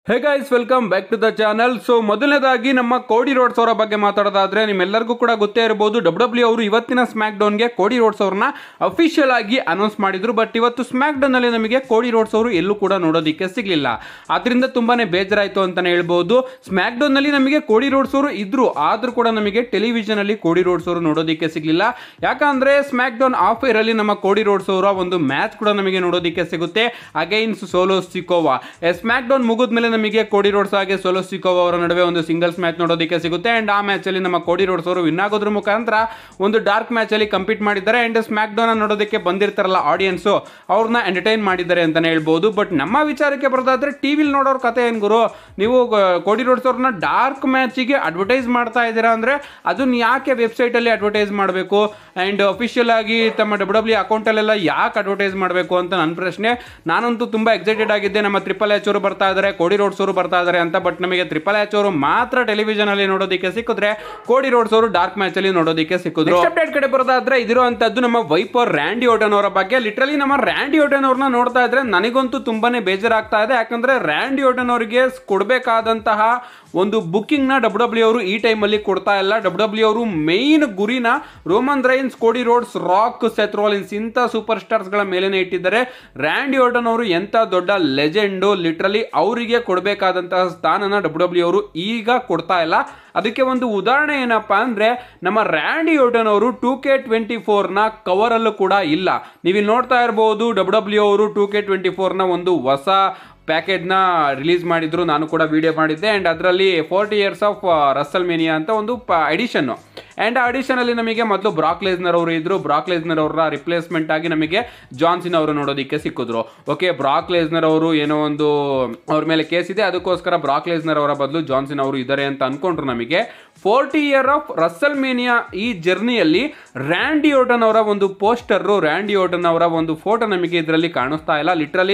Hey guys, welcome back to the channel. So ಮೊದಲನೇದಾಗಿ ನಮ್ಮ ಕೋಡಿ roads ಅವರ ಬಗ್ಗೆ ಮಾತಾಡೋದಾದ್ರೆ ನಿಮ್ಮೆಲ್ಲರಿಗೂ ಕೂಡ ಗೊತ್ತೇ ಇರಬಹುದು, ಡಬ್ಲ್ಯೂ ಅವರು ಇವತ್ತಿನ ಸ್ಮ್ಯಾಕ್ ಡೌನ್ಗೆ ಕೋಡಿ ರೋಡ್ಸ್ ಅವ್ರನ್ನ ಅಫಿಷಿಯಲ್ ಆಗಿ ಅನೌನ್ಸ್ ಮಾಡಿದ್ರು. ಬಟ್ ಇವತ್ತು ಸ್ಮ್ಯಾಕ್ ಡೌನ್ ಅಲ್ಲಿ ನಮಗೆ ಕೋಡಿ ರೋಡ್ಸ್ ಅವರು ಎಲ್ಲೂ ಕೂಡ ನೋಡೋದಕ್ಕೆ ಸಿಗ್ಲಿಲ್ಲ. ಆದ್ರಿಂದ ತುಂಬಾನೇ ಬೇಜಾರಾಯ್ತು ಅಂತಾನೆ ಹೇಳ್ಬಹುದು. ಸ್ಮ್ಯಾಕ್ ಡೌನ್ ನಲ್ಲಿ ನಮಗೆ ಕೋಡಿ ರೋಡ್ಸ್ ಅವರು ಇದ್ರು, ಆದ್ರೂ ಕೂಡ ನಮಗೆ ಟೆಲಿವಿಷನ್ ಅಲ್ಲಿ ಕೋಡಿ ರೋಡ್ಸ್ ಅವರು ನೋಡೋದಕ್ಕೆ ಸಿಗ್ಲಿಲ್ಲ. ಯಾಕಂದ್ರೆ ಸ್ಮ್ಯಾಕ್ ಡೌನ್ ಆಫ್ ಏರ್ ಅಲ್ಲಿ ನಮ್ಮ ಕೋಡಿ ರೋಡ್ಸ್ ಅವರ ಒಂದು ಮ್ಯಾಚ್ ಕೂಡ ನಮಗೆ ನೋಡೋದಕ್ಕೆ ಸಿಗುತ್ತೆ against Solo Sikoa. SmackDown ಮುಗಿದ್ಮೇಲೆ ನಮಗೆ ಕೋಡಿ ರೋಡ್ಸ್ ಹಾಗೆ ಸೋಲೋ ಸಿಕೋವಾ ಅವರ ನಡುವೆ ಒಂದು ಸಿಂಗಲ್ಸ್ ಮ್ಯಾಚ್ ನೋಡೋದಕ್ಕೆ ಸಿಗುತ್ತೆ. ಅಂಡ್ ಆ ಮ್ಯಾಚ್ ಅಲ್ಲಿ ನಮ್ಮ ಕೋಡಿ ರೋಡ್ಸ್ ಅವರು ವಿನ್ ಆಗೋದ್ರ ಮುಖಾಂತರ ಒಂದು ಡಾರ್ಕ್ ಮ್ಯಾಚ್ ಅಲ್ಲಿ ಕಂಪೀಟ್ ಮಾಡಿದ್ದಾರೆ. ಅಂಡ್ ಸ್ಮ್ಯಾಕ್ ಡೌನ್ ನೋಡೋದಕ್ಕೆ ಬಂದಿರ್ತಾರಲ್ಲ ಆಡಿಯನ್ಸ್, ಅವ್ರನ್ನ ಎಂಟರ್ಟೈನ್ ಮಾಡಿದ್ದಾರೆ ಅಂತಾನೆ ಹೇಳ್ಬಹುದು. ಬಟ್ ನಮ್ಮ ವಿಚಾರಕ್ಕೆ ಬರೋದಾದ್ರೆ ಟಿವಿಲಿ ನೋಡೋರ್ ಕತೆ ಏನ್ ಗುರು, ನೀವು ಕೋಡಿ ರೋಡ್ಸ್ ಅವ್ರನ್ನ ಡಾರ್ಕ್ ಮ್ಯಾಚಿಗೆ ಅಡ್ವರ್ಟೈಸ್ ಮಾಡ್ತಾ ಇದ್ದೀರಾ ಅಂದ್ರೆ ಅದನ್ನ ಯಾಕೆ ವೆಬ್ಸೈಟ್ ಅಲ್ಲಿ ಅಡ್ವರ್ಟೈಸ್ ಮಾಡಬೇಕು ಅಂಡ್ ಅಫಿಷಿಯಲ್ ಆಗಿ ತಮ್ಮ ಡಬ್ಲ್ಯೂ ಅಕೌಂಟ್ ಅಲ್ಲೆಲ್ಲ ಯಾಕೆ ಅಡ್ವರ್ಟೈಸ್ ಮಾಡಬೇಕು ಅಂತ ನನ್ನ ಪ್ರಶ್ನೆ. ನಾನಂತೂ ತುಂಬಾ ಎಕ್ಸೈಟೆಡ್ ಆಗಿದ್ದೆ, ನಮ್ಮ ಟ್ರಿಪಲ್ ಎಚ್ ಅವರು ಬರ್ತಾ ಇದ್ದಾರೆ, ಕೋಡಿ ರೋಡ್ಸ್ ಅವರು ಬರ್ತಾ ಇದ್ದಾರೆ ಅಂತ. ಬಟ್ ನಮಗೆ ಟ್ರಿಪಲ್ ಎಚ್ ಅವರು ಮಾತ್ರ ಟೆಲಿವಿಷನ್ ಅಲ್ಲಿ ನೋಡೋದಕ್ಕೆ ಸಿಕ್ಕಿದ್ರೆ ಕೋಡಿ ರೋಡ್ಸ್ ಅವರು ಡಾರ್ಕ್ ಮ್ಯಾಚ್ ಅಲ್ಲಿ ನೋಡೋದಕ್ಕೆ ಸಿಕ್ಕಿದ್ರು. ಅಪ್ಡೇಟ್ ಕಡೆ ಬರೋದಾದ್ರೆ ಇದಿರುವಂತದ್ದು ನಮ್ಮ ವೈಪರ್ ರ್ಯಾಂಡಿ ಓಟನ್ ಅವರ ಬಗ್ಗೆ. ಲಿಟರಲಿ ನಮ್ಮ ರ್ಯಾಂಡಿ ಓಟನ್ ಅವ್ರನ್ನ ನೋಡ್ತಾ ಇದ್ರೆ ನನಗಂತೂ ತುಂಬಾನೇ ಬೇಜಾರಾಗ್ತಾ ಇದೆ. ಯಾಕಂದ್ರೆ ರ್ಯಾಂಡಿ ಓಟನ್ ಅವರಿಗೆ ಕೊಡಬೇಕಾದಂತಹ ಒಂದು ಬುಕ್ಕಿಂಗ್ ನ ಡಬ್ಲ್ಯೂ ಅವರು ಈ ಟೈಮ್ ಅಲ್ಲಿ ಕೊಡ್ತಾ ಇಲ್ಲ. ಡಬ್ಲ್ಯೂ ಅವರು ಮೇನ್ ಗುರಿನ Roman Reigns, Cody Rhodes, Rock, Seth Rollins ಇಂಥ ಸೂಪರ್ ಸ್ಟಾರ್ಸ್ ಗಳ ಮೇಲೆನೆ ಇಟ್ಟಿದ್ದಾರೆ. ರ್ಯಾಂಡಿ ಓಟನ್ ಅವರು ಎಂತ ದೊಡ್ಡ ಲೆಜೆಂಡ್, ಲಿಟರಲಿ ಅವರಿಗೆ ಕೊಡಬೇಕಾದಂತಹ ಸ್ಥಾನನ ಡಬ್ಲ್ಯೂ ಅವರು ಈಗ ಕೊಡ್ತಾ ಇಲ್ಲ. ಅದಕ್ಕೆ ಒಂದು ಉದಾಹರಣೆ ಏನಪ್ಪಾ ಅಂದ್ರೆ ನಮ್ಮ ರ್ಯಾಂಡಿ ಓಟನ್ ಅವರು 2K24 ನ ಕವರ್ ಅಲ್ಲೂ ಕೂಡ ಇಲ್ಲ. ನೀವಿಲ್ಲಿ ನೋಡ್ತಾ ಇರಬಹುದು, ಡಬ್ಲ್ಯೂ ಅವರು 2K24 ನ ಒಂದು ಹೊಸ ಪ್ಯಾಕೇಜ್ ನ ರಿಲೀಸ್ ಮಾಡಿದ್ರು, ನಾನು ಕೂಡ ವಿಡಿಯೋ ಮಾಡಿದ್ದೆ. ಅಂಡ್ ಅದರಲ್ಲಿ 40 years ಆಫ್ ರಸಲ್ ಮೇನಿಯಾ ಅಂತ ಒಂದು ಎಡಿಷನ್. ಅಂಡ್ ಆ ಎಡಿಷನ್ ಅಲ್ಲಿ ನಮಗೆ ಮೊದಲು ಬ್ರಾಕ್ ಲೆಸ್ನರ್ ಅವರು ಇದ್ರು, ಬ್ರಾಕ್ ಲೆಸ್ನರ್ ಅವರ ರಿಪ್ಲೇಸ್ಮೆಂಟ್ ಆಗಿ ನಮಗೆ ಜಾನ್ ಸಿನಾ ಅವರು ನೋಡೋದಕ್ಕೆ ಸಿಕ್ಕಿದ್ರು. ಓಕೆ, ಬ್ರಾಕ್ ಲೆಸ್ನರ್ ಅವರು ಏನೋ ಒಂದು ಅವ್ರ ಮೇಲೆ ಕೇಸ್ ಇದೆ, ಅದಕ್ಕೋಸ್ಕರ ಬ್ರಾಕ್ ಲೆಸ್ನರ್ ಅವರ ಬದಲು ಜಾನ್ ಸಿನಾ ಅವರು ಇದ್ದಾರೆ ಅಂತ ಅನ್ಕೊಂಡ್ರು. ನಮಗೆ 40 year ಆಫ್ ರಸಲ್ ಮೇನಿಯಾ ಈ ಜರ್ನಿಯಲ್ಲಿ ರ್ಯಾಂಡಿ ಓಟನ್ ಅವರ ಒಂದು ಪೋಸ್ಟರ್, ರ್ಯಾಂಡಿ ಓಟನ್ ಅವರ ಒಂದು ಫೋಟೋ ನಮಗೆ ಇದರಲ್ಲಿ ಕಾಣಿಸ್ತಾ ಇಲ್ಲ. ಲಿಟ್ರಲಿ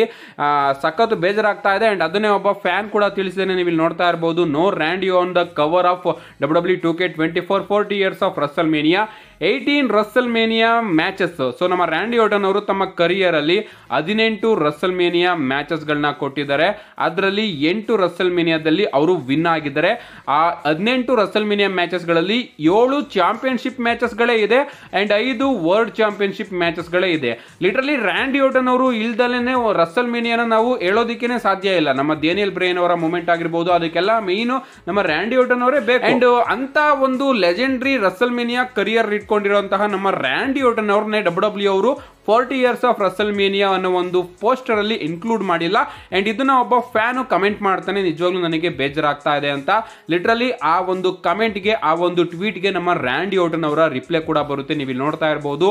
ಸಖತ್ ಬೇಜಾರಾಗ್ತಾ ಇದೆ. ಅಂಡ್ ಅದನ್ನೇ ಒಬ್ಬ ಫ್ಯಾನ್ ಕೂಡ ತಿಳಿಸಿದ್ದೇನೆ, ನೀವು ಇಲ್ಲಿ ನೋಡ್ತಾ ಇರಬಹುದು, no Randy on the cover of W 2K24 40 years of WrestleMania, 18 WrestleMania matches. So ನಮ್ಮ ರ್ಯಾಂಡಿ ಓಟನ್ ಅವರು ತಮ್ಮ ಕರಿಯರ್ ಅಲ್ಲಿ 18 ರಸಲ್ ಮೇನಿಯಾ ಮ್ಯಾಚಸ್ ಗಳನ್ನ ಕೊಟ್ಟಿದ್ದಾರೆ. ಅದರಲ್ಲಿ 8 ರಸಲ್ ಮೇನಿಯಾದಲ್ಲಿ ಅವರು ವಿನ್ ಆಗಿದ್ದಾರೆ. ಆ 18 ರಸಲ್ ಮೇನಿಯಾ ಮ್ಯಾಚಸ್ ಗಳಲ್ಲಿ 7 ಚಾಂಪಿಯನ್ಶಿಪ್ ಮ್ಯಾಚಸ್ ಗಳೇ ಇದೆ ಅಂಡ್ 5 ವರ್ಲ್ಡ್ ಚಾಂಪಿಯನ್ಶಿಪ್ ಮ್ಯಾಚಸ್ ಗಳೇ ಇದೆ. ಲಿಟರಲಿ ರ್ಯಾಂಡಿ ಓಟನ್ ಅವರು ಇಲ್ದಲೇನೆ ರಸಲ್ ಮೇನಿಯಾನ ನಾವು ಹೇಳೋದಿಕ್ಕೇನೆ ಸಾಧ್ಯ ಇಲ್ಲ. ನಮ್ಮ ಡೇನಿಯಲ್ ಬ್ರೇನ್ ಅವರ ಮೂಮೆಂಟ್ ಆಗಿರ್ಬೋದು, ಅದಕ್ಕೆಲ್ಲ ಮೇನ್ ನಮ್ಮ ರ್ಯಾಂಡಿ ಓಟನ್ ಅವರೇ ಬೇಕು. ಅಂಡ್ ಅಂತ ಒಂದು ಲೆಜೆಂಡ್ರಿ ರಸಲ್ ಮೇನಿಯಾ ಕರಿಯರ್ ಇಟ್ಕೊಂಡಿರುವಂತಹ ನಮ್ಮ ರ್ಯಾಂಡಿ ಓಟನ್ ಅವ್ರನ್ನೇ ಡಬ್ಲ್ಯೂ ಅವರು 40 years ಆಫ್ ರಸಲ್ ಮೇನಿಯಾ ಅನ್ನೋ ಒಂದು ಪೋಸ್ಟರ್ ಅಲ್ಲಿ ಇನ್ಕ್ಲೂಡ್ ಮಾಡಿಲ್ಲ. ಅಂಡ್ ಇದನ್ನ ಒಬ್ಬ ಫ್ಯಾನ್ ಕಮೆಂಟ್ ಮಾಡ್ತಾನೆ, ನಿಜವಾಗ್ಲೂ ನನಗೆ ಬೇಜಾರಾಗ್ತಾ ಇದೆ ಅಂತ. ಲಿಟರಲಿ ಆ ಒಂದು ಕಮೆಂಟ್ ಗೆ, ಆ ಒಂದು ಟ್ವೀಟ್ ಗೆ ನಮ್ಮ ರ್ಯಾಂಡಿ ಓಟನ್ ಅವರ ರಿಪ್ಲೈ ಕೂಡ ಬರುತ್ತೆ. ನೀವು ಇಲ್ಲಿ ನೋಡ್ತಾ ಇರಬಹುದು,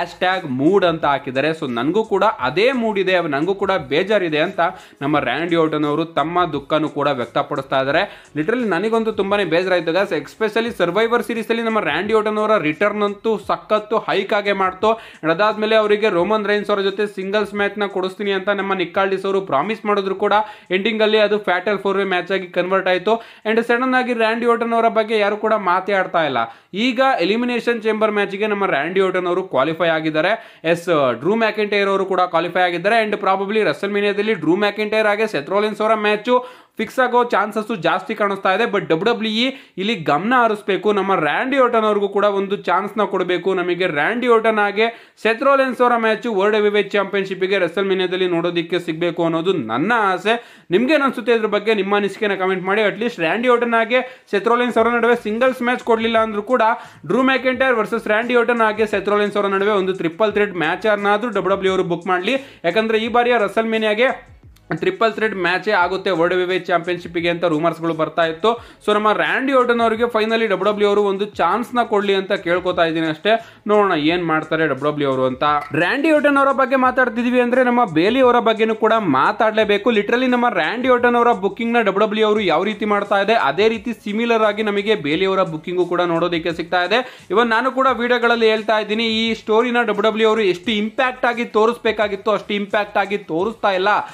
#ಮೂಡ್ ಅಂತ ಹಾಕಿದ್ದಾರೆ. ಸೊ ನನಗೂ ಕೂಡ ಅದೇ ಮೂಡ್ ಇದೆ, ನನಗೂ ಕೂಡ ಬೇಜಾರಿದೆ ಅಂತ ನಮ್ಮ ರ್ಯಾಂಡಿ ಓಟನ್ ಅವರು ತಮ್ಮ ದುಃಖನೂ ಕೂಡ ವ್ಯಕ್ತಪಡಿಸ್ತಾ ಇದ್ದಾರೆ. ಲಿಟರಲಿ ನನಗಂತೂ ತುಂಬಾನೇ ಬೇಜಾರಾಯ್ತು ಗಾಯ್ಸ್. ಎಸ್ಪೆಷಲಿ ಸರ್ವೈವರ್ ಸೀರೀಸ್ ಅಲ್ಲಿ ನಮ್ಮ ರ್ಯಾಂಡಿ ಓಟನ್ ಅವರ ರಿಟರ್ನ್ ಅಂತೂ ಸಖತ್ತು ಹೈಕ್ ಆಗಿ ಮಾಡ್ತು. ಅದಾದ್ಮೇಲೆ ಅವರಿಗೆ ರೋಮನ್ ರೈನ್ಸ್ ಅವರ ಜೊತೆ ಸಿಂಗಲ್ಸ್ ಮ್ಯಾಚ್ ನ ಕೊಡಿಸ್ತೀನಿ ಅಂತ ನಮ್ಮ ನಿಕ್ಕಾಲ್ಡಿಸ್ ಅವರು ಪ್ರಾಮಿಸ್ ಮಾಡಿದ್ರು ಕೂಡ ಎಂಡಿಂಗ್ ಅಲ್ಲಿ ಅದು ಫ್ಯಾಟಲ್ 4-way ಮ್ಯಾಚ್ ಆಗಿ ಕನ್ವರ್ಟ್ ಆಯಿತು. ಅಂಡ್ ಸಡನ್ ಆಗಿ ರ್ಯಾಂಡಿ ಓಟನ್ ಅವರ ಬಗ್ಗೆ ಯಾರು ಕೂಡ ಮಾತಾಡ್ತಾ ಇಲ್ಲ. ಈಗ ಎಲಿಮಿನೇಷನ್ ಚೇಂಬರ್ ಮ್ಯಾಚ್ ಗೆ ನಮ್ಮ ರ್ಯಾಂಡಿ ಓಟನ್ ಅವರು ಕ್ವಾಲಿಫೈ ಆಗಿದ್ದಾರೆ. ಡ್ರೂ ಮ್ಯಾಕೆಂಟೈರ್ ಅವರು ಕೂಡ ಕ್ವಾಲಿಫೈ ಆಗಿದ್ದಾರೆ. ಅಂಡ್ ಪ್ರಾಬಬ್ಲಿ ರಸಲ್ ಮೇನಿಯಾದಲ್ಲಿ ಡ್ರೂ ಮ್ಯಾಕೆಂಟೈರ್ ಹಾಗೆ ಸೆತ್ ರೋಲಿನ್ಸ್ ಅವರ ಮ್ಯಾಚ್ ಫಿಕ್ಸ್ ಆಗೋ ಚಾನ್ಸಸ್ ಜಾಸ್ತಿ ಕಾಣಿಸ್ತಾ ಇದೆ. ಬಟ್ ಡಬ್ಲ್ಯೂ ಇಲ್ಲಿ ಗಮನ ಹರಿಸಬೇಕು, ನಮ್ಮ ರ್ಯಾಂಡಿ ಓಟನ್ ಅವ್ರಿಗೂ ಕೂಡ ಒಂದು ಚಾನ್ಸ್ ನ ಕೊಡಬೇಕು. ನಮಗೆ ರ್ಯಾಂಡಿ ಓಟನ್ ಹಾಗೆ ಸೆತ್ ರೋಲಿನ್ಸ್ ಅವರ ಮ್ಯಾಚ್ ವರ್ಲ್ಡ್ ಹೆವಿವೇಟ್ ಚಾಂಪಿಯನ್ಶಿಪ್ ಗೆ ರಸಲ್ ಮೇನಿಯಾದಲ್ಲಿ ನೋಡೋದಕ್ಕೆ ಸಿಗಬೇಕು ಅನ್ನೋದು ನನ್ನ ಆಸೆ. ನಿಮ್ಗೆ ಅನಿಸುತ್ತೆ ಇದ್ರ ಬಗ್ಗೆ ನಿಮ್ಮ ಅನಿಸಿಕೆನ ಕಮೆಂಟ್ ಮಾಡಿ. ಅಟ್ಲೀಸ್ಟ್ ರ್ಯಾಂಡಿ ಓಟನ್ ಹಾಗೆ ಸೆತ್ ರೋಲಿನ್ಸ್ ಅವರ ನಡುವೆ ಸಿಂಗಲ್ಸ್ ಮ್ಯಾಚ್ ಕೊಡಲಿಲ್ಲ ಅಂದ್ರೂ ಕೂಡ Drew McIntyre versus Randy Orton ಹಾಗೆ ಸೆತ್ ರೋಲಿನ್ಸ್ ಅವರ ನಡುವೆ ಒಂದು ಟ್ರಿಪಲ್ ಥ್ರೆಡ್ ಮ್ಯಾಚ್ ಅನ್ನಾದ್ರೂ ಡಬ್ಲ್ಯೂ ಅವರು ಬುಕ್ ಮಾಡಲಿ. ಯಾಕಂದ್ರೆ ಈ ಬಾರಿಯ ರಸಲ್ ಮೇನಿಯಾಗೆ ಟ್ರಿಪಲ್ ಥ್ರೆಡ್ ಮ್ಯಾಚೇ ಆಗುತ್ತೆ ವರ್ಲ್ಡ್ ಹೆವಿವೇಟ್ ಚಾಂಪಿಯನ್ಶಿಪ್ ಗೆ ಅಂತ ರೂಮರ್ಸ್ಗಳು ಬರ್ತಾ ಇತ್ತು. ಸೊ ನಮ್ಮ ರ್ಯಾಂಡಿ ಓಟನ್ ಅವರಿಗೆ ಫೈನಲಿ ಡಬ್ಲ್ಯೂ ಅವರು ಒಂದು ಚಾನ್ಸ್ ನ ಕೊಡ್ಲಿ ಅಂತ ಕೇಳ್ಕೊತಾ ಇದ್ದೀನಿ ಅಷ್ಟೇ. ನೋಡೋಣ ಏನ್ ಮಾಡ್ತಾರೆ ಡಬ್ಲ್ಯೂ ಅವರು ಅಂತ. ರ್ಯಾಂಡಿ ಓಟನ್ ಅವರ ಬಗ್ಗೆ ಮಾತಾಡ್ತಿದೀವಿ ಅಂದ್ರೆ ನಮ್ಮ ಬೇಲಿ ಅವರ ಬಗ್ಗೆನೂ ಕೂಡ ಮಾತಾಡಲೇಬೇಕು. ಲಿಟರಲಿ ನಮ್ಮ ರ್ಯಾಂಡಿ ಓಟನ್ ಅವರ ಬುಕ್ಕಿಂಗ್ ನ ಡಬ್ಲ್ಯೂ ಅವರು ಯಾವ ರೀತಿ ಮಾಡ್ತಾ ಇದೆ, ಅದೇ ರೀತಿ ಸಿಮಿಲರ್ ಆಗಿ ನಮಗೆ ಬೇಲಿ ಅವರ ಬುಕ್ಕಿಂಗು ಕೂಡ ನೋಡೋದಕ್ಕೆ ಸಿಗ್ತಾ ಇದೆ. ಇವನ್ ನಾನು ಕೂಡ ವಿಡಿಯೋಗಳಲ್ಲಿ ಹೇಳ್ತಾ ಇದ್ದೀನಿ, ಈ ಸ್ಟೋರಿನ ಡಬ್ಲ್ಯೂ ಅವರು ಎಷ್ಟು ಇಂಪ್ಯಾಕ್ಟ್ ಆಗಿ ತೋರಿಸಬೇಕಾಗಿತ್ತು ಅಷ್ಟು ಇಂಪ್ಯಾಕ್ಟ್ ಆಗಿ ತೋರಿಸ್ತಾ ಇಲ್ಲ. ಜನಗಳು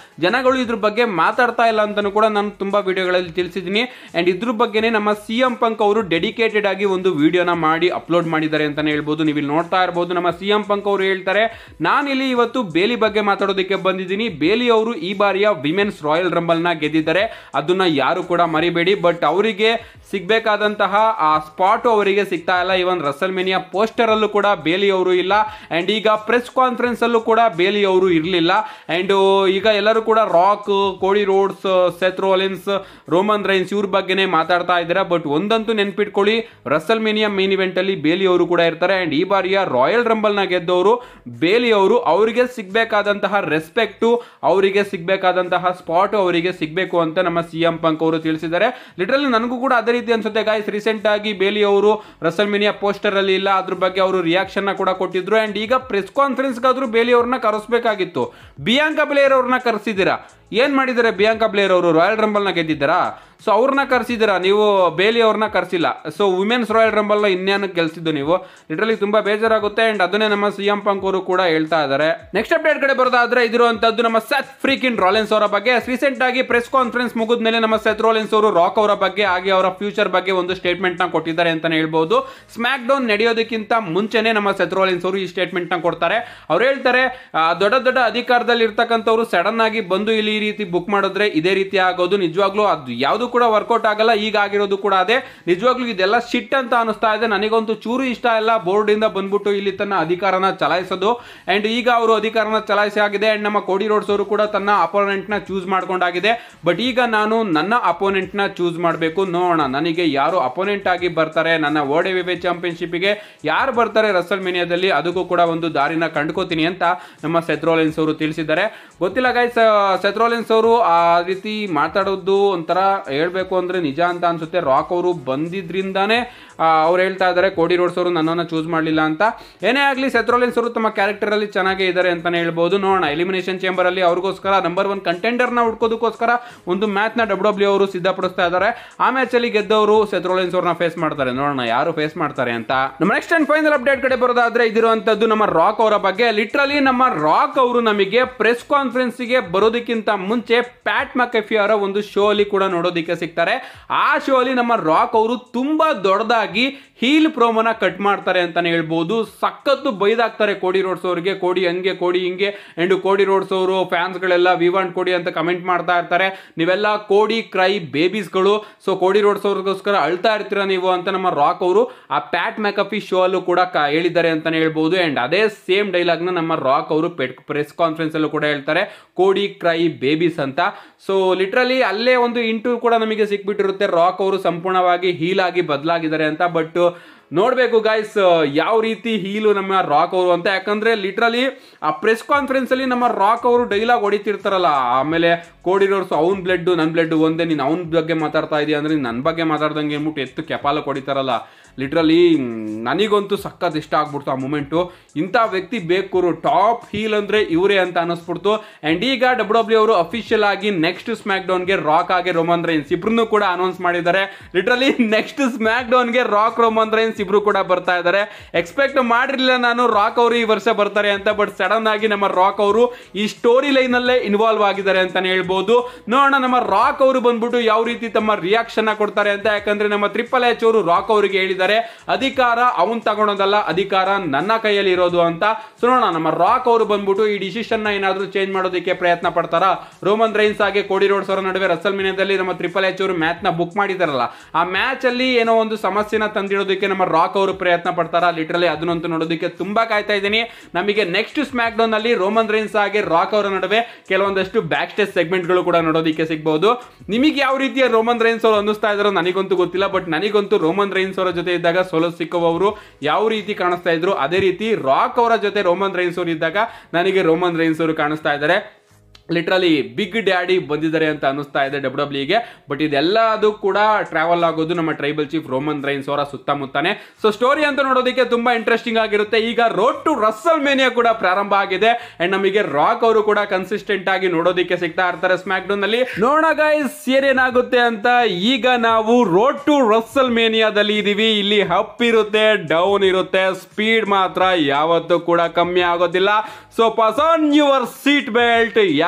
ಜನಗಳು ಇದ್ರ ಬಗ್ಗೆ ಮಾತಾಡ್ತಾ ಇಲ್ಲ ಅಂತಾನು ಕೂಡ ನಾನು ತುಂಬಾ ವಿಡಿಯೋಗಳಲ್ಲಿ ತಿಳಿಸಿದ್ದೀನಿ. ಅಂಡ್ ಇದ್ರ ಬಗ್ಗೆನೇ ನಮ್ಮ CM ಪಂಕ್ ಅವರು ಡೆಡಿಕೇಟೆಡ್ ಆಗಿ ಒಂದು ವಿಡಿಯೋನ ಮಾಡಿ ಅಪ್ಲೋಡ್ ಮಾಡಿದ್ದಾರೆ ಅಂತಾನೆ ಹೇಳ್ಬೋದು. ನೀವು ಇಲ್ಲಿ ನೋಡ್ತಾ ಇರಬಹುದು, ನಮ್ಮ CM ಪಂಕ್ ಅವರು ಹೇಳ್ತಾರೆ, ನಾನಿಲ್ಲಿ ಇವತ್ತು ಬೇಲಿ ಬಗ್ಗೆ ಮಾತಾಡೋದಕ್ಕೆ ಬಂದಿದ್ದೀನಿ. ಬೇಲಿ ಅವರು ಈ ಬಾರಿಯ ವಿಮೆನ್ಸ್ ರಾಯಲ್ ರಂಬಲ್ ನ ಗೆದ್ದಿದ್ದಾರೆ, ಅದನ್ನ ಯಾರು ಕೂಡ ಮರಿಬೇಡಿ. ಬಟ್ ಅವರಿಗೆ ಸಿಗ್ಬೇಕಾದಂತಹ ಆ ಸ್ಪಾಟ್ ಅವರಿಗೆ ಸಿಗ್ತಾ ಇಲ್ಲ. ಇವನ್ ರಸಲ್ಮೇನಿಯಾ ಪೋಸ್ಟರ್ ಅಲ್ಲೂ ಕೂಡ ಬೇಲಿ ಅವರು ಇಲ್ಲ, ಅಂಡ್ ಈಗ ಪ್ರೆಸ್ ಕಾನ್ಫರೆನ್ಸ್ ಅಲ್ಲೂ ಕೂಡ ಬೇಲಿ ಅವರು ಇರಲಿಲ್ಲ. ಅಂಡ್ ಈಗ ಎಲ್ಲರೂ ಕೂಡ Rock, Cody Rhodes, Seth Rollins, Roman Reigns ಇವ್ರ ಬಗ್ಗೆನೇ ಮಾತಾಡ್ತಾ ಇದ್ದಾರೆ. ಬಟ್ ಒಂದಂತೂ ನೆನ್ಪಿಟ್ಕೊಳ್ಳಿ, ರಸಲ್ಮೇನಿಯಾ ಮೇನ್ ಇವೆಂಟ್ ಅಲ್ಲಿ ಬೇಲಿ ಅವರು ಕೂಡ ಇರ್ತಾರೆ. ಅಂಡ್ ಈ ಬಾರಿಯ ರಾಯಲ್ ರಂಬಲ್ ನ ಗೆದ್ದವರು ಬೇಲಿ ಅವರು. ಅವರಿಗೆ ಸಿಗ್ಬೇಕಾದಂತಹ ರೆಸ್ಪೆಕ್ಟ್, ಅವರಿಗೆ ಸಿಗ್ಬೇಕಾದಂತಹ ಸ್ಪಾಟ್ ಅವರಿಗೆ ಸಿಗ್ಬೇಕು ಅಂತ ನಮ್ಮ CM ಪಂಕ್ ಅವರು ತಿಳಿಸಿದ್ದಾರೆ. ಲಿಟರಲಿ ನನಗೂ ಕೂಡ ಅದೇ ರೀತಿ ಅನ್ಸುತ್ತೆ ಗೈಸ್. ರೀಸೆಂಟ್ ಆಗಿ ಬೇಲಿ ಅವರು ರಸಲ್ಮೇನಿಯಾ ಪೋಸ್ಟರ್ ಅಲ್ಲಿ ಇಲ್ಲ, ಅದ್ರ ಬಗ್ಗೆ ಅವರು ರಿಯಾಕ್ಷನ್ ಕೂಡ ಕೊಟ್ಟಿದ್ರು. ಅಂಡ್ ಈಗ ಪ್ರೆಸ್ ಕಾನ್ಫರೆನ್ಸ್ ಗಾದ್ರೂ ಬೇಲಿ ಅವ್ರನ್ನ ಕರೆಸಬೇಕಾಗಿತ್ತು. ಬಿಯಾಂಕಾ ಬ್ಲೇರ್ ಅವ್ರನ್ನ ಕರೆಸಿದ್ದೀರಾ, ಏನ್ ಮಾಡಿದ್ದಾರೆ? ಬಿಯಾಂಕಾ ಬ್ಲೇರ್ ಅವರು ರಾಯಲ್ ರಂಬಲ್ ನ ಗೆದ್ದಿದ್ದಾರಾ? ಸೊ ಅವ್ರನ್ನ ಕರ್ಸಿದ್ದೀರಾ ನೀವು, ಬೇಲಿ ಅವ್ರನ್ನ ಕರ್ಸಿಲ್ಲ. ಸೊ ವಿಮೆನ್ಸ್ ರಾಯಲ್ ರಂಬಲ್ ನ ಇನ್ನೇನಕ್ಕೆ ಗೆಲ್ಸಿದ್ದು ನೀವು? ಲಿಟರಲಿ ತುಂಬಾ ಬೇಜಾರಾಗುತ್ತೆ. ಅಂಡ್ ಅದನ್ನೇ ನಮ್ಮ CM ಪಂಕ್ ಅವರು ಕೂಡ ಹೇಳ್ತಾ ಇದ್ದಾರೆ. ನೆಕ್ಸ್ಟ್ ಅಪ್ಡೇಟ್ ಕಡೆ ಬರೋದಾದ್ರೆ ಇದಿರುವಂತದ್ದು ನಮ್ಮ ಸೆತ್ ಫ್ರೀಕಿನ್ ರಾಲಿನ್ಸ್ ಅವರ ಬಗ್ಗೆ. ರೀಸೆಂಟ್ ಆಗಿ ಪ್ರೆಸ್ ಕಾನ್ಫರೆನ್ಸ್ ಮುಗಿದ ಮೇಲೆ ನಮ್ಮ ಸೆತ್ ರಾಲಿನ್ಸ್ ಅವರು ರಾಕ್ ಅವರ ಬಗ್ಗೆ ಹಾಗೆ ಅವರ ಫ್ಯೂಚರ್ ಬಗ್ಗೆ ಒಂದು ಸ್ಟೇಟ್ಮೆಂಟ್ ನ ಕೊಟ್ಟಿದ್ದಾರೆ ಅಂತಾನೆ ಹೇಳ್ಬಹುದು. ಸ್ಮ್ಯಾಕ್ ಡೌನ್ ನಡೆಯೋದಕ್ಕಿಂತ ಮುಂಚೆನೆ ನಮ್ಮ ಸೆತ್ ರಾಲಿನ್ಸ್ ಅವರು ಈ ಸ್ಟೇಟ್ಮೆಂಟ್ ನ ಕೊಡ್ತಾರೆ. ಅವ್ರು ಹೇಳ್ತಾರೆ, ದೊಡ್ಡ ದೊಡ್ಡ ಅಧಿಕಾರದಲ್ಲಿ ಇರ್ತಕ್ಕಂಥವ್ರು ಸಡನ್ ಆಗಿ ಬಂದು ಇಲ್ಲಿ ಈ ರೀತಿ ಬುಕ್ ಮಾಡಿದ್ರೆ ಇದೇ ರೀತಿ ಆಗೋದು. ನಿಜವಾಗ್ಲೂ ಅದು ಯಾವುದು ಕೂಡ ವರ್ಕೌಟ್ ಆಗಲ್ಲ. ಈಗ ಆಗಿರೋದು ಕೂಡ ಅದೇ. ನಿಜವಾಗ್ಲೂ ಇದೆಲ್ಲ ಶಿಟ್ ಅಂತ ಅನಿಸ್ತಾ ಇದೆ. ನನಗಂತೂ ಚೂರು ಇಷ್ಟ ಇಲ್ಲ ಬೋರ್ಡ್ ಇಂದ ಬಂದ್ಬಿಟ್ಟು ಇಲ್ಲಿ ತನ್ನ ಅಧಿಕಾರನ ಚಲಾಯಿಸೋದು. ಅಂಡ್ ಈಗ ಅವರು ಅಧಿಕಾರನ ಚಲಾಯಿಸಿ ಆಗಿದೆ. ಅಂಡ್ ನಮ್ಮ ಕೋಡಿ ರೋಡ್ಸ್ ಅವರು ಕೂಡ ತನ್ನ ಅಪೋನೆಂಟ್ ನ ಚೂಸ್ ಮಾಡ್ಕೊಂಡಾಗಿದೆ. ಬಟ್ ಈಗ ನಾನು ನನ್ನ ಅಪೋನೆಂಟ್ ನ ಚೂಸ್ ಮಾಡಬೇಕು. ನೋಡೋಣ ನನಗೆ ಯಾರು ಅಪೋನೆಂಟ್ ಆಗಿ ಬರ್ತಾರೆ, ನನ್ನ ODWA ಚಾಂಪಿಯನ್ಶಿಪ್ ಗೆ ಯಾರು ಬರ್ತಾರೆ ರಸಲ್ಮೇನಿಯಾದಲ್ಲಿ, ಅದಕ್ಕೂ ಕೂಡ ಒಂದು ದಾರಿನ ಕಂಡುಕೋತೀನಿ ಅಂತ ನಮ್ಮ ಸೆತ್ ರೋಲಿನ್ಸ್ ಅವರು ತಿಳಿಸಿದ್ದಾರೆ. ಗೊತ್ತಿಲ್ಲ ಗೈಸ್, ಸೆತ್ ರೋಲಿನ್ಸ್ ಅವರು ಆ ರೀತಿ ಮಾತಾಡೋದು ಒಂಥರ ಹೇಳ್ಬೇಕು ಅಂದ್ರೆ ನಿಜ ಅಂತ ಅನ್ಸುತ್ತೆ. ರಾಕ್ ಅವರು ಬಂದಿದ್ರಿಂದಾನೇ ಅವ್ರು ಹೇಳ್ತಾ ಇದ್ದಾರೆ ಕೋಡಿ ರೋಡ್ಸ್ ಅವರು ನನ್ನನ್ನು ಚೂಸ್ ಮಾಡಲಿಲ್ಲ ಅಂತ. ಏನೇ ಆಗಲಿ ಸೆತ್ ರೋಲಿನ್ಸ್ ಅವರು ತಮ್ಮ ಕ್ಯಾರೆಕ್ಟರ್ ಅಲ್ಲಿ ಚೆನ್ನಾಗೇ ಇದ್ದಾರೆ ಅಂತಾನೆ ಹೇಳ್ಬಹುದು. ನೋಡೋಣ, ಎಲಿಮಿನೇಷನ್ ಚೇಂಬರ್ ಅಲ್ಲಿ ಅವ್ರಿಗೋಸ್ಕರ ನಂಬರ್ 1 ಕಂಟೆಂಡರ್ ನ ಹುಡ್ಕೋದಕ್ಕೋಸ್ಕರ ಒಂದು ಮ್ಯಾಚ್ ನ WWE ಅವರು ಸಿದ್ಧಪಡಿಸ್ತಾ ಇದ್ದಾರೆ. ಆ ಮ್ಯಾಚ್ ಅಲ್ಲಿ ಗೆದ್ದವರು ಸೆತ್ ರೋಲಿನ್ಸ್ ಅವ್ರನ್ನ ಫೇಸ್ ಮಾಡ್ತಾರೆ. ನೋಡೋಣ ಯಾರು ಫೇಸ್ ಮಾಡ್ತಾರೆ ಅಂತ. ನಮ್ಮ ನೆಕ್ಸ್ಟ್ ಅಂಡ್ ಫೈನಲ್ ಅಪ್ಡೇಟ್ ಕಡೆ ಬರೋದಾದ್ರೆ ಇದಿರುವಂತದ್ದು ನಮ್ಮ ರಾಕ್ ಅವರ ಬಗ್ಗೆ. ಲಿಟ್ರಲಿ ನಮ್ಮ ರಾಕ್ ಅವರು ನಮಗೆ ಪ್ರೆಸ್ ಕಾನ್ಫರೆನ್ಸ್ ಗೆ ಬರೋದಕ್ಕಿಂತ ಮುಂಚೆ ಪ್ಯಾಟ್ ಮೆಕಫಿ ಅವರ ಒಂದು ಶೋ ಅಲ್ಲಿ ಕೂಡ ನೋಡೋದಕ್ಕೆ ಸಿಗ್ತಾರೆ. ಆ ಶೋ ಅಲ್ಲಿ ನಮ್ಮ ರಾಕ್ ಅವರು ತುಂಬಾ ದೊಡ್ಡದಾಗಿ ಹೀಲ್ ಪ್ರೋಮೋನ ಕಟ್ ಮಾಡ್ತಾರೆ ಅಂತಾನೆ ಹೇಳ್ಬಹುದು. ಸಖತ್ತು ಬೈದಾಗ್ತಾರೆ ಕೋಡಿ ರೋಡ್ಸ್ ಅವರಿಗೆ, ಕೋಡಿ ಹಂಗೆ ಕೋಡಿ ಹಿಂಗೆ. ಅಂಡ್ ಕೋಡಿ ರೋಡ್ಸ್ ಅವರು ಫ್ಯಾನ್ಸ್ ಗಳೆಲ್ಲ ವಿ ವಾಂಟ್ ಕೋಡಿ ಅಂತ ಕಮೆಂಟ್ ಮಾಡ್ತಾ ಇರ್ತಾರೆ. ನೀವೆಲ್ಲ ಕೋಡಿ ಕ್ರೈ ಬೇಬೀಸ್ಗಳು, ಸೊ ಕೋಡಿ ರೋಡ್ಸ್ ಅವ್ರಿಗೋಸ್ಕರ ಅಳ್ತಾ ಇರ್ತೀರಾ ನೀವು ಅಂತ ನಮ್ಮ ರಾಕ್ ಅವರು ಆ ಪ್ಯಾಟ್ ಮೆಕಫಿ ಶೋ ಅಲ್ಲೂ ಕೂಡ ಹೇಳಿದ್ದಾರೆ ಅಂತಾನೆ ಹೇಳ್ಬಹುದು. ಅಂಡ್ ಅದೇ ಸೇಮ್ ಡೈಲಾಗ್ ನ ನಮ್ಮ ರಾಕ್ ಅವರು ಪ್ರೆಸ್ ಕಾನ್ಫರೆನ್ಸ್ ಅಲ್ಲೂ ಕೂಡ ಹೇಳ್ತಾರೆ, ಕೋಡಿ ಕ್ರೈ ಬೇಬೀಸ್ ಅಂತ. ಸೊ ಲಿಟ್ರಲಿ ಅಲ್ಲೇ ಒಂದು ಇಂಟು ಕೂಡ ನಮಗೆ ಸಿಕ್ಬಿಟ್ಟಿರುತ್ತೆ, ರಾಕ್ ಅವರು ಸಂಪೂರ್ಣವಾಗಿ ಹೀಲ್ ಆಗಿ ಬದಲಾಗಿದ್ದಾರೆ ಅಂತ. ಬಟ್ ನೋಡ್ಬೇಕು ಗೈಸ್ ಯಾವ ರೀತಿ ಹೀಲು ನಮ್ಮ ರಾಕ್ ಅವರು ಅಂತ. ಯಾಕಂದ್ರೆ ಲಿಟ್ರಲಿ ಆ ಪ್ರೆಸ್ ಕಾನ್ಫರೆನ್ಸ್ ಅಲ್ಲಿ ನಮ್ಮ ರಾಕ್ ಅವರು ಡೈಲಾಗ್ ಹೊಡಿತಿರ್ತಾರಲ್ಲ, ಆಮೇಲೆ ಕೋಡಿ ರೋಡ್ಸ್ ಅವ್ನ್ ಬ್ಲಡ್ ನನ್ನ ಬ್ಲಡ್ ಒಂದೇ, ನೀನು ಅವನ ಬಗ್ಗೆ ಮಾತಾಡ್ತಾ ಇದೀಯ ಅಂದ್ರೆ ನನ್ನ ಬಗ್ಗೆ ಮಾತಾಡ್ದಂಗೆ ಅಂದ್ಬಿಟ್ಟು ಎತ್ತು ಕೆಪಾಲ ಕೊಡಿತಾರಲ್ಲ. ಲಿಟ್ರಲಿ ನನಗಂತೂ ಸಖತ್ ಇಷ್ಟ ಆಗ್ಬಿಡ್ತು ಆ ಮೂಮೆಂಟು. ಇಂಥ ವ್ಯಕ್ತಿ ಬೇಕು, ಟಾಪ್ ಹೀಲ್ ಅಂದ್ರೆ ಇವರೇ ಅಂತ ಅನಿಸ್ಬಿಡ್ತು. ಅಂಡ್ ಈಗ WWE ಅವರು ಅಫಿಷಿಯಲ್ ಆಗಿ ನೆಕ್ಸ್ಟ್ ಸ್ಮ್ಯಾಕ್ ಡೌನ್ಗೆ ರಾಕ್ ಆಗಿ ರೋಮನ್ ರೈನ್ಸ್ ಇಬ್ರು ಕೂಡ ಅನೌನ್ಸ್ ಮಾಡಿದ್ದಾರೆ. ಲಿಟ್ರಲಿ ನೆಕ್ಸ್ಟ್ ಸ್ಮ್ಯಾಕ್ ಡೌನ್ಗೆ ರಾಕ್, ರೋಮನ್ ರೈನ್ಸ್ ಇಬ್ರು ಕೂಡ ಬರ್ತಾ ಇದ್ದಾರೆ. ಎಕ್ಸ್ಪೆಕ್ಟ್ ಮಾಡಿರ್ಲಿಲ್ಲ ನಾನು ರಾಕ್ ಅವರು ಈ ವರ್ಷ ಬರ್ತಾರೆ ಅಂತ. ಬಟ್ ಸಡನ್ ಆಗಿ ನಮ್ಮ ರಾಕ್ ಅವರು ಈ ಸ್ಟೋರಿ ಲೈನ್ ಅಲ್ಲೇ ಇನ್ವಾಲ್ವ್ ಆಗಿದ್ದಾರೆ ಅಂತಾನೆ ಹೇಳ್ಬಹುದು. ನೋಡೋಣ ನಮ್ಮ ರಾಕ್ ಅವರು ಬಂದ್ಬಿಟ್ಟು ಯಾವ ರೀತಿ ತಮ್ಮ ರಿಯಾಕ್ಷನ್ ಕೊಡ್ತಾರೆ ಅಂತ. ಯಾಕಂದ್ರೆ ನಮ್ಮ ಟ್ರಿಪಲ್ ಎಚ್ ಅವರು ರಾಕ್ ಅವರಿಗೆ ಹೇಳಿದ್ದಾರೆ, ಅಧಿಕಾರ ಅವನ್ ತಗೊಳೋದಲ್ಲ, ಅಧಿಕಾರ ನನ್ನ ಕೈಯಲ್ಲಿ ಇರೋದು ಅಂತ. ಸೊ ನೋಡೋಣ ನಮ್ಮ ರಾಕ್ ಅವರು ಬಂದ್ಬಿಟ್ಟು ಈ ಡಿಸಿಷನ್ ನ ಏನಾದ್ರೂ ಚೇಂಜ್ ಮಾಡೋದಕ್ಕೆ ಪ್ರಯತ್ನ ಪಡ್ತಾರಾ. ರೋಮನ್ ರೈನ್ಸ್ ಹಾಗೆ ಕೋಡಿ ರೋಡ್ಸ್ ಅವರ ನಡುವೆ ರಸಲ್ಮೇನಿಯಾದಲ್ಲಿ ನಮ್ಮ ಟ್ರಿಪಲ್ ಎಚ್ ಅವರು ಮ್ಯಾಚ್ ನ ಬುಕ್ ಮಾಡಿದಾರಲ್ಲ, ಆ ಮ್ಯಾಚ್ ಅಲ್ಲಿ ಏನೋ ಒಂದು ಸಮಸ್ಯೆನ ತಂದಿಡೋದಕ್ಕೆ ನಮ್ಮ ರಾಕ್ ಅವರು ಪ್ರಯತ್ನ ಪಡ್ತಾರಾ. ಲಿಟ್ರಲಿ ಅದನ್ನಂತೂ ನೋಡೋದಕ್ಕೆ ತುಂಬಾ ಕಾಯ್ತಾ ಇದ್ದೀನಿ. ನಮಗೆ ನೆಕ್ಸ್ಟ್ ಸ್ಮ್ಯಾಕ್ ಡೌನ್ ಅಲ್ಲಿ ರೋಮನ್ ರೈನ್ಸ್ ಹಾಗೆ ರಾಕ್ ಅವರ ನಡುವೆ ಕೆಲವೊಂದಷ್ಟು ಬ್ಯಾಕ್ ಸ್ಟೇಜ್ ಸೆಗ್ಮೆಂಟ್ ಗಳು ಕೂಡ ನೋಡೋದಕ್ಕೆ ಸಿಗಬಹುದು. ನಿಮಗೆ ಯಾವ ರೀತಿಯ ರೋಮನ್ ರೈನ್ಸ್ ಅವರು ಅನ್ನಿಸ್ತಾ ಇದ್ರು ನನಗಂತೂ ಗೊತ್ತಿಲ್ಲ. ಬಟ್ ನನಗಂತೂ ರೋಮನ್ ರೈನ್ಸ್ ಅವರ ಜೊತೆ ಇದ್ದಾಗ ಸೋಲೋ ಸಿಕ್ಕವರು ಯಾವ ರೀತಿ ಕಾಣಿಸ್ತಾ ಇದ್ರು, ಅದೇ ರೀತಿ ರಾಕ್ ಅವರ ಜೊತೆ ರೋಮನ್ ರೈನ್ಸ್ ಅವರು ಇದ್ದಾಗ ನನಗೆ ರೋಮನ್ ರೈನ್ಸ್ ಅವರು ಕಾಣಿಸ್ತಾ ಇದ್ದಾರೆ. ಲಿಟ್ರಲಿ ಬಿಗ್ ಡ್ಯಾಡಿ ಬಂದಿದ್ದಾರೆ ಅಂತ ಅನಿಸ್ತಾ ಇದೆ WWE. ಬಟ್ ಇದೆಲ್ಲ ಅದು ಕೂಡ ಟ್ರಾವೆಲ್ ಆಗೋದು ನಮ್ಮ ಟ್ರೈಬಲ್ ಚೀಫ್ ರೋಮನ್ ರೈನ್ಸ್ ಅವರ ಸುತ್ತಮುತ್ತಾನೆ. ಸೊ ಸ್ಟೋರಿ ಅಂತ ನೋಡೋದಕ್ಕೆ ತುಂಬಾ ಇಂಟ್ರೆಸ್ಟಿಂಗ್ ಆಗಿರುತ್ತೆ. ಈಗ ರೋಡ್ ಟು ರಸಲ್ಮೇನಿಯಾ ಕೂಡ ಪ್ರಾರಂಭ ಆಗಿದೆ. ಅಂಡ್ ನಮಗೆ ರಾಕ್ ಅವರು ಕೂಡ ಕನ್ಸಿಸ್ಟೆಂಟ್ ಆಗಿ ನೋಡೋದಕ್ಕೆ ಸಿಗ್ತಾ ಇರ್ತಾರೆ ಸ್ಮ್ಯಾಕ್ ಡೌನ್ ಅಲ್ಲಿ. ನೋಡೋಣ ಗೈಸ್ ಏನೇನಾಗುತ್ತೆ ಅಂತ. ಈಗ ನಾವು ರೋಡ್ ಟು ರಸಲ್ಮೇನಿಯಾದಲ್ಲಿ ಇದೀವಿ. ಇಲ್ಲಿ ಅಪ್ ಇರುತ್ತೆ, ಡೌನ್ ಇರುತ್ತೆ, ಸ್ಪೀಡ್ ಮಾತ್ರ ಯಾವತ್ತೂ ಕೂಡ ಕಮ್ಮಿ ಆಗೋದಿಲ್ಲ. So pass on your seat belt.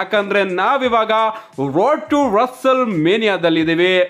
ಯಾಕಂದ್ರೆ ನಾವಿವಾಗ ರೋಡ್ ಟು ರಸಲ್ ಮೇನಿಯಾದಲ್ಲಿದ್ದೀವಿ.